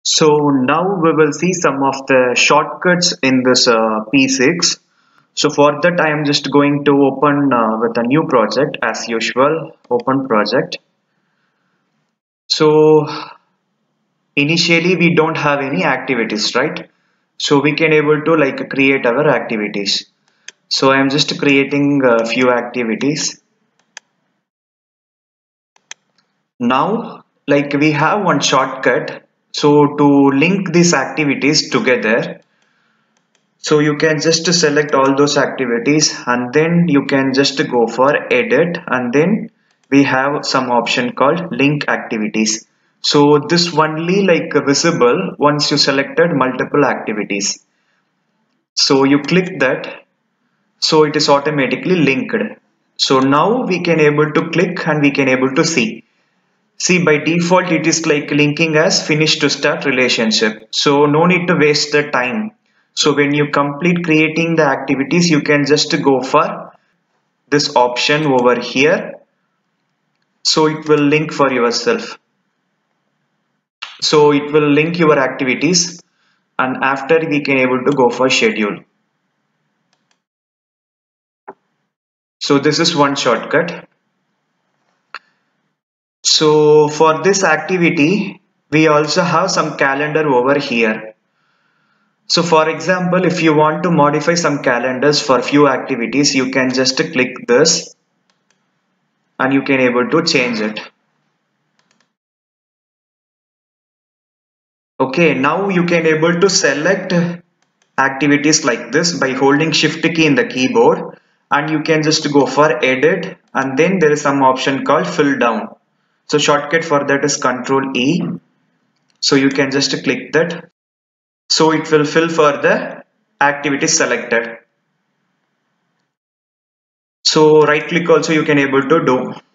So now we will see some of the shortcuts in this P6. So for that I am just going to open with a new project as usual, open project. So initially we don't have any activities, right? So we can able to like create our activities. So I am just creating a few activities. Now like we have one shortcut. So to link these activities together, so you can just select all those activities and then you can just go for edit, and then we have some option called link activities. So this only like visible once you selected multiple activities. So you click that, so it is automatically linked. So now we can able to click and we can able to see. See, by default it is like linking as finish to start relationship. So no need to waste the time. So when you complete creating the activities, you can just go for this option over here. So it will link for yourself. So it will link your activities, and after we can able to go for schedule. So this is one shortcut. So for this activity, we also have some calendar over here. So for example, if you want to modify some calendars for few activities, you can just click this and you can able to change it. Okay, now you can able to select activities like this by holding shift key in the keyboard, and you can just go for edit, and then there is some option called fill down. So shortcut for that is Control E. So you can just click that. So it will fill for the activity selected. So right click also you can able to do.